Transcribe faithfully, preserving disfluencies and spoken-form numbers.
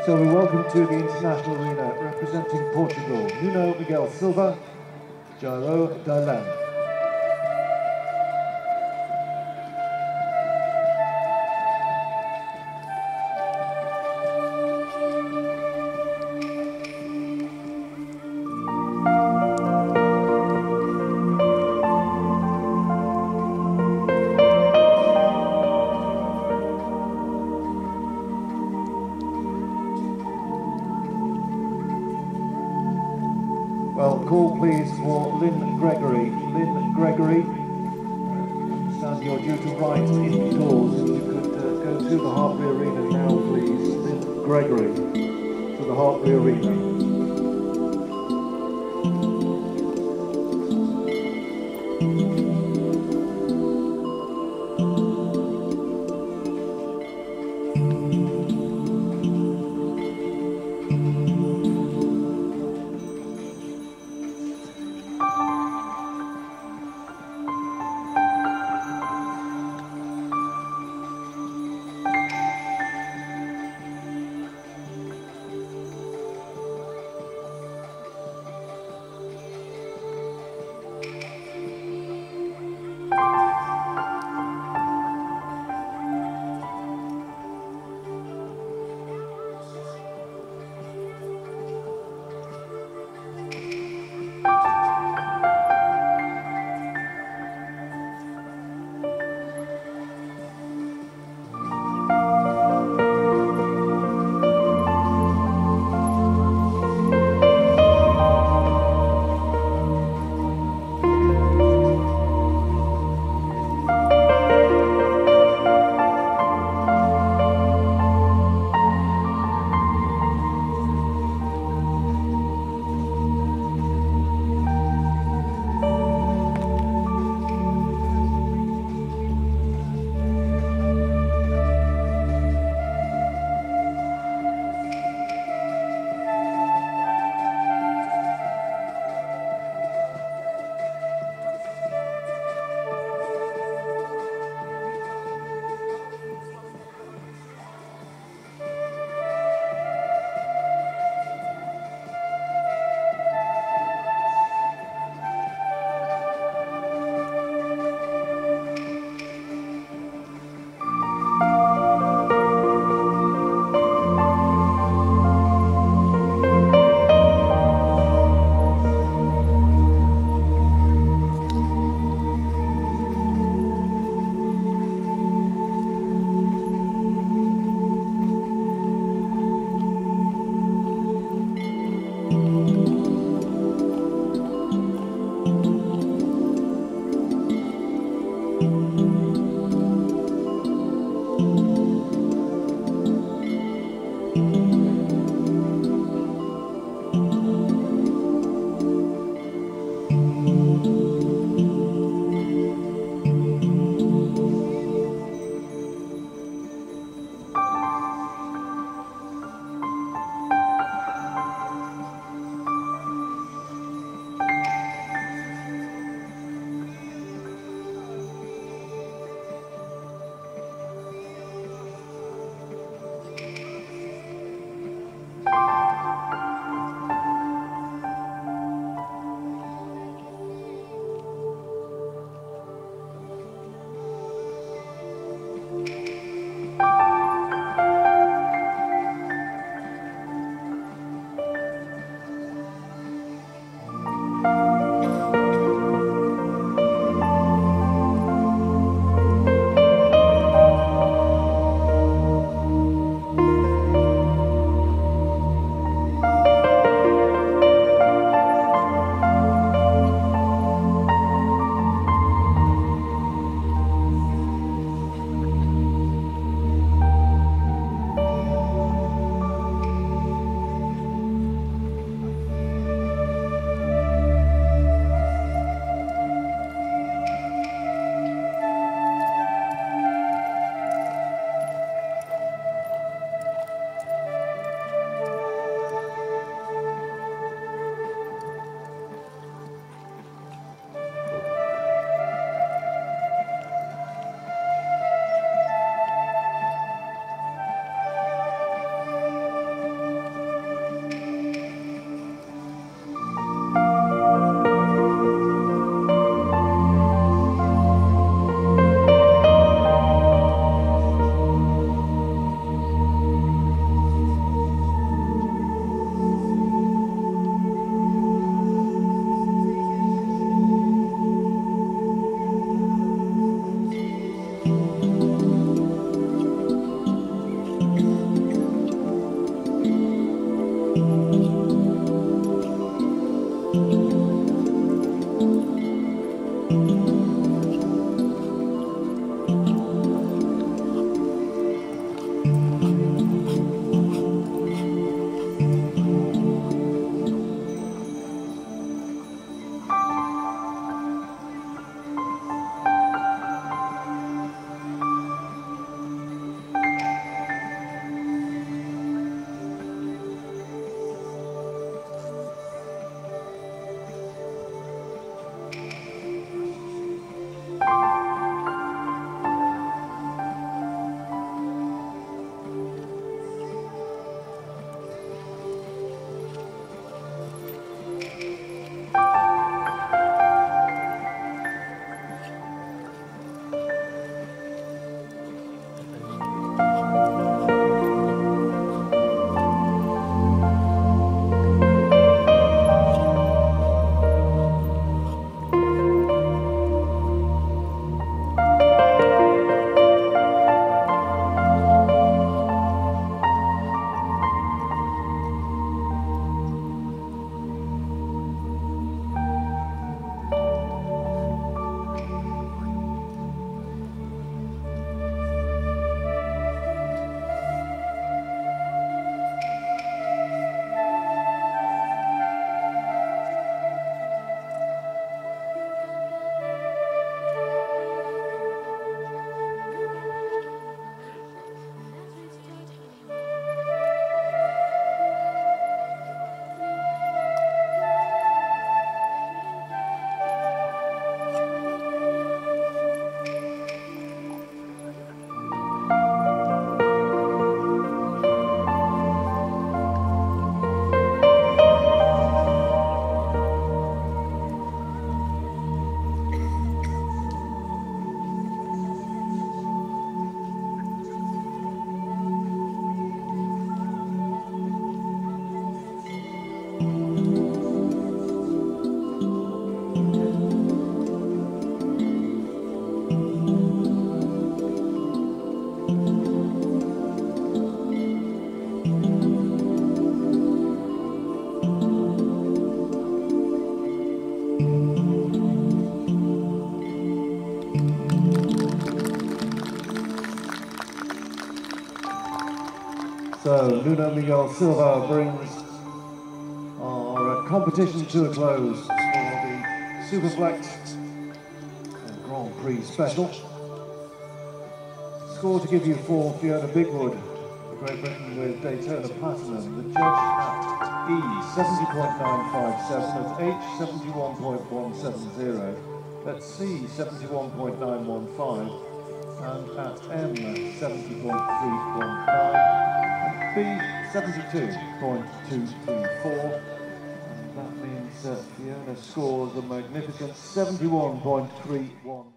So we welcome to the international arena, representing Portugal, Nuno Miguel Silva Jairo Alem. Well, call please for Lynn Gregory. Lynn Gregory, I understand you're due to ride indoors. If you could uh, go to the Hartpury Arena now, please. Lynn Gregory to the Hartpury Arena. So, Nuno Miguel Silva brings our uh, competition to a close for the Superflex Grand Prix Special. Score to give you for Fiona Bigwood, for Great Britain with Daytona Platinum. The judge at E, seventy point nine five seven, at H, seventy-one point one seven zero, at C, seventy-one point nine one five, and at M, seventy point three one nine, and B, seventy-two point two three four, and that means that Fiona scores a magnificent seventy-one point three one.